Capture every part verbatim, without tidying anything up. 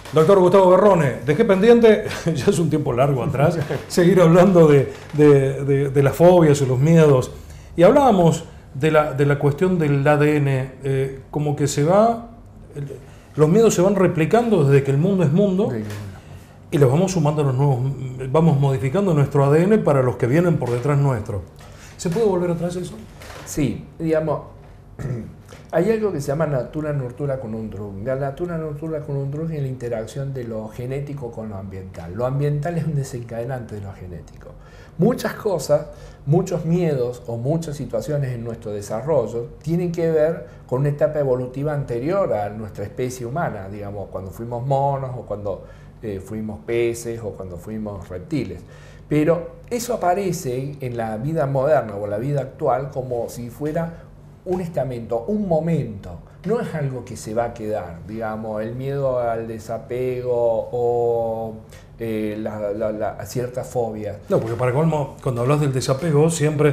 Doctor Gustavo Garrone, dejé pendiente, ya es un tiempo largo atrás, seguir hablando de, de, de, de las fobias y los miedos. Y hablábamos de la, de la cuestión del A D N, eh, como que se va, los miedos se van replicando desde que el mundo es mundo y los vamos sumando a los nuevos, vamos modificando nuestro A D N para los que vienen por detrás nuestro. ¿Se puede volver atrás eso? Sí, digamos, hay algo que se llama natura nurtura conundrum. La natura nurtura conundrum es la interacción de lo genético con lo ambiental. Lo ambiental es un desencadenante de lo genético. Muchas cosas, muchos miedos o muchas situaciones en nuestro desarrollo tienen que ver con una etapa evolutiva anterior a nuestra especie humana, digamos, cuando fuimos monos o cuando eh, fuimos peces o cuando fuimos reptiles. Pero eso aparece en la vida moderna o la vida actual como si fuera un estamento, un momento. No es algo que se va a quedar, digamos, el miedo al desapego o eh, la, la, la, ciertas fobias. No, porque para colmo, cuando hablas del desapego, siempre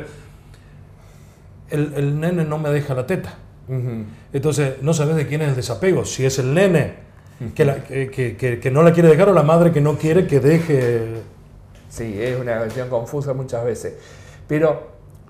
el, el nene no me deja la teta. Uh-huh. Entonces, no sabes de quién es el desapego, si es el nene que, la, que, que, que no la quiere dejar o la madre que no quiere que deje. Sí, es una cuestión confusa muchas veces, pero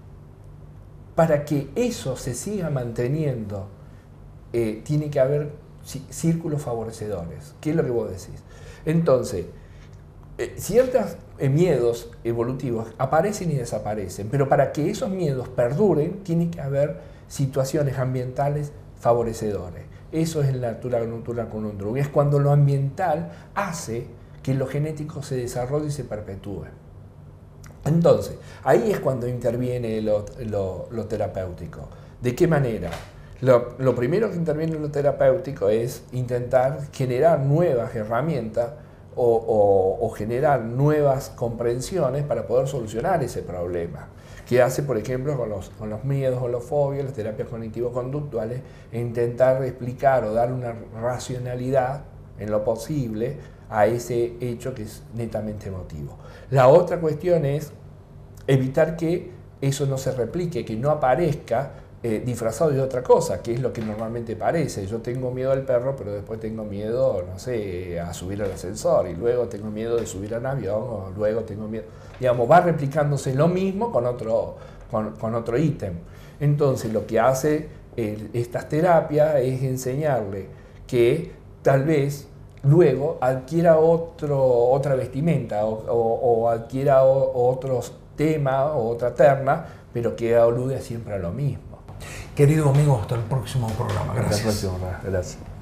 para que eso se siga manteniendo, eh, tiene que haber círculos favorecedores. ¿Qué es lo que vos decís? Entonces, eh, ciertos eh, miedos evolutivos aparecen y desaparecen, pero para que esos miedos perduren, tiene que haber situaciones ambientales favorecedores. Eso es la natura natura conundrum. Es cuando lo ambiental hace que lo genético se desarrolle y se perpetúe. Entonces, ahí es cuando interviene lo, lo, lo terapéutico. ¿De qué manera? Lo, lo primero que interviene en lo terapéutico es intentar generar nuevas herramientas o, o, o generar nuevas comprensiones para poder solucionar ese problema. ¿Qué hace, por ejemplo, con los, con los miedos o las fobias, las terapias cognitivo-conductuales? Intentar explicar o dar una racionalidad en lo posible a ese hecho que es netamente emotivo. La otra cuestión es evitar que eso no se replique, que no aparezca eh, disfrazado de otra cosa, que es lo que normalmente parece. Yo tengo miedo al perro, pero después tengo miedo, no sé, a subir al ascensor, y luego tengo miedo de subir a un avión, o luego tengo miedo... Digamos, va replicándose lo mismo con otro, con, con otro ítem. Entonces, lo que hace eh, estas terapias es enseñarle que tal vez luego adquiera otro, otra vestimenta o, o, o adquiera o, otros temas o otra terna, pero que alude siempre a lo mismo. Querido amigo, hasta el próximo programa. Gracias. Hasta el próximo, gracias.